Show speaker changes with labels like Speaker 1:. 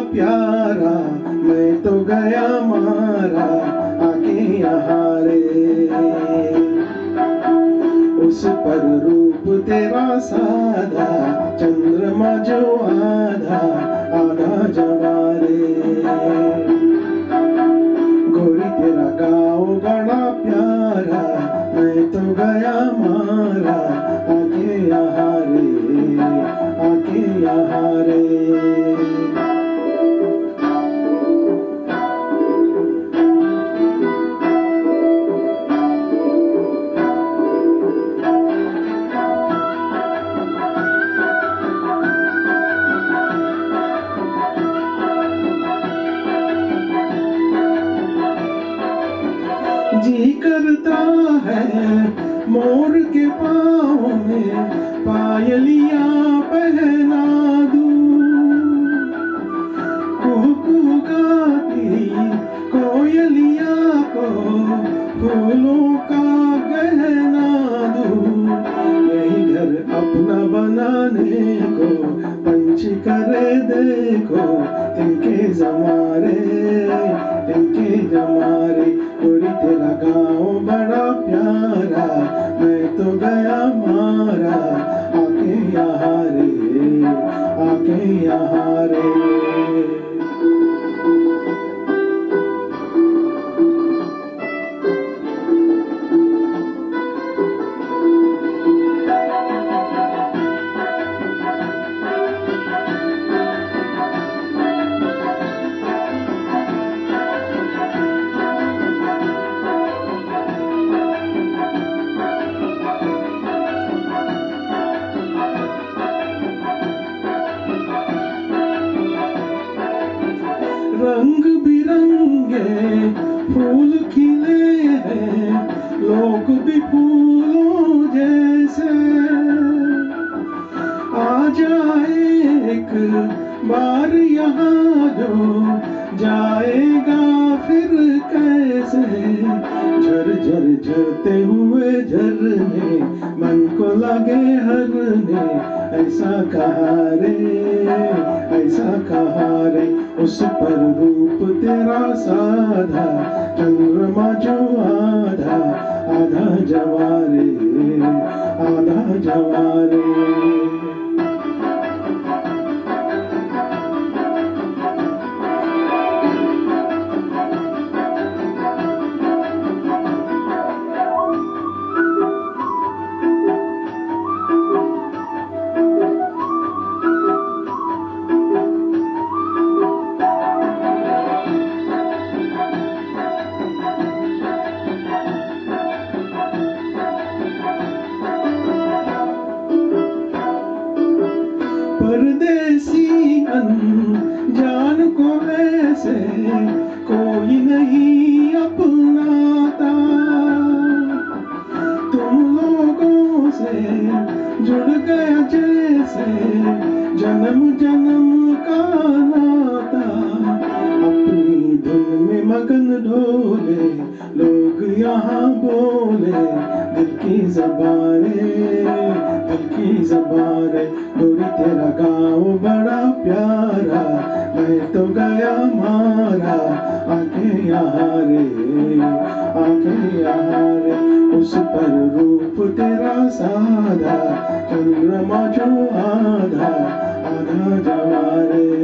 Speaker 1: प्यारा, मैं तो गया मारा आके यहाँ रे। उस पर रूप तेरा सादा, चंद्रमा जो आधा आधा जवारे। गोरी तेरा गाँव बड़ा प्यारा, मैं तो गया मारा आके यहाँ रे, आके यहाँ रे। जी करता है मोर के पाँव में पायलियाँ पहना दूँ, कुहू गाती कोयलिया को फूलों का गहना दूँ। यही घर अपना बनाने को पंछी करे देखो, तिनके जमारे, तिनके जमारे। गोरी तेरा गाँव बड़ा प्यारा, मैं तो गया मारा आके यहाँ रे, आके यहाँ रे। रंग बिरंगे फूल खिले हैं, लोग भी फूलों जैसे। आ जाए एक बार यहाँ जो जाएगा फिर कैसे। झर झर झरते हुए झरने मन को लगे हरने, ऐसा कहा रे, ऐसा कहा रे। उस पर रूप तेरा साधा, चंद्रमा जो आधा आधा जवारे, आधा जवारे। परदेसी अनजान को ऐसे कोई नहीं अपनाता, तुम लोगों से जुड़ गया जैसे जन्म जन्म का नाता। अपनी धुन में मगन ढोले लोग यहाँ बोले, दिल की ज़बाने, दिल की ज़बाने। गोरी तेरा गाँव बड़ा प्यारा, मैं तो गया मारा आके यहाँ रे, आके यहाँ रे। उस पर रूप तेरा साधा, चंद्रमा जो आधा आधा जवारे।